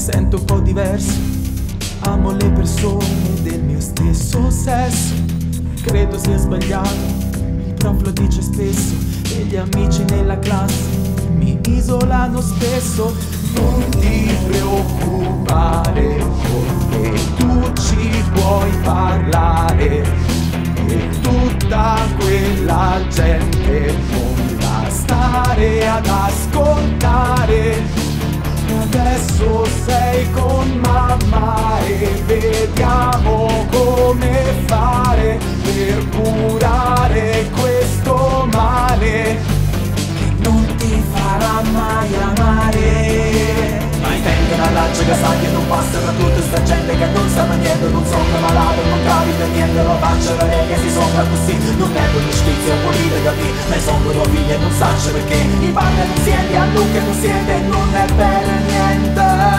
sento un po' diverso. Amo le persone del mio stesso sesso. Credo sia sbagliato, il prof lo dice spesso, e gli amici nella classe mi isolano spesso. Non ti preoccupare, con me tu ci puoi parlare, e tutta quella gente non da stare ad ascoltare. Adesso sei con mamma e vediamo come fare per curare questo male che non ti farà mai amare. Ma intendo una lancia che sa che non passa per tutta sta gente che non sa niente, non sono malato, non capita niente, lo faccio vedere che si sopra così. Non è con giustizia politica lì, ma sono tua figlia e non saccio perché i padri non siete, a Luca non siete, non è per niente.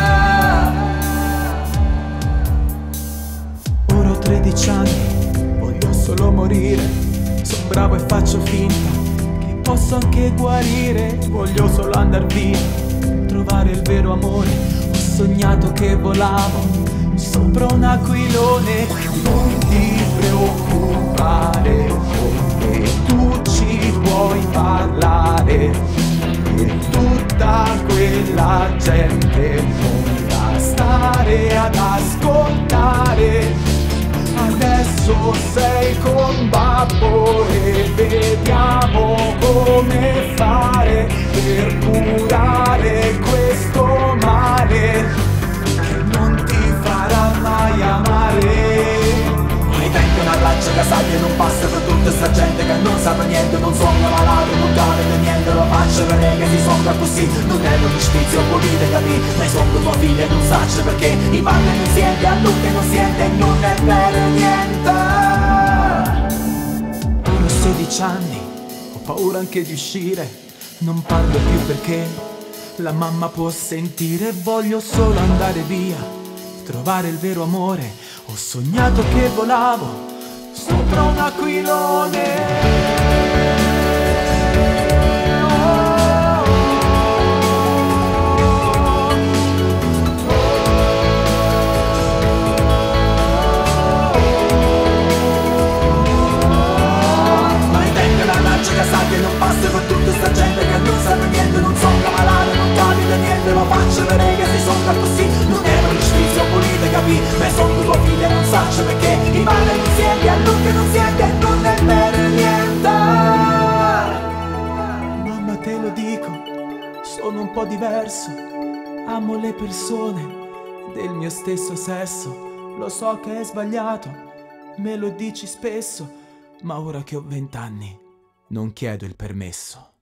Ora ho 13 anni, voglio solo morire, sono bravo e faccio finta che posso anche guarire. Voglio solo andar via, trovare il vero amore. Ho sognato che volavo sopra un aquilone. Non ti preoccupare, con me tu ci puoi parlare, e tutta quella gente non da stare ad ascoltare. Adesso sei con babbo e vediamo come fare per curare questo male che non ti farà mai amare. Mi tengo una lancia che sa che non passa per tutta sta gente che non sa niente, non sono malato, non capita niente, lo faccio vedere che si sopra così. Non è una giustizia politica lì, ma sono tua figlia e non saccio perché i padri non siete, a Luca non siete, non è per niente. Ho 16 anni, ho paura anche di uscire, non parlo più perché la mamma può sentire. Voglio solo andare via, trovare il vero amore. Ho sognato che volavo sopra un aquilone. Che sa che non passa per tutta sta gente che non sa niente, non sono malato, non capita niente, lo faccio vedere che si sopra così. Non è una giustizia politica qui, ma sono tua figlia e non saccio perché i padri non siete, a Luca non siete, non è per niente. Mamma te lo dico, sono un po' diverso, amo le persone del mio stesso sesso. Lo so che è sbagliato, me lo dici spesso, ma ora che ho 20 anni non chiedo il permesso.